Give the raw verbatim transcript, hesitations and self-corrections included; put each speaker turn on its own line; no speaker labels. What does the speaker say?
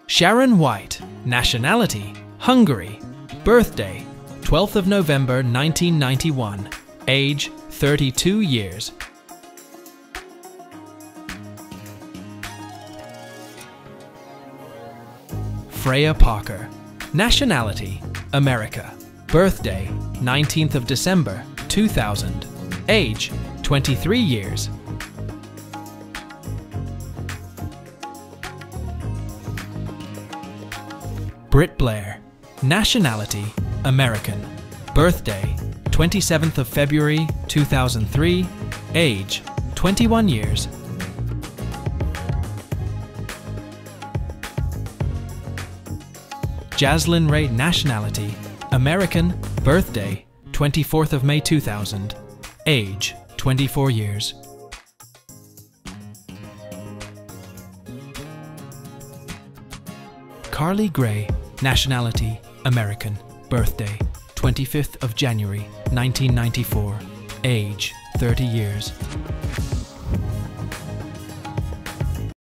Sharon White, nationality, Hungary, birthday, twelfth of November nineteen ninety-one, age thirty-two years. Freya Parker, nationality, America, birthday, nineteenth of December two thousand, age twenty-three years. Britt Blair, nationality, American, birthday, twenty-seventh of February two thousand three, age twenty-one years. Jaslyn Ray, nationality, American, birthday, twenty-fourth of May two thousand, age twenty-four years. Carly Gray, nationality, American, birthday, twenty-fifth of January nineteen ninety-four, age thirty years.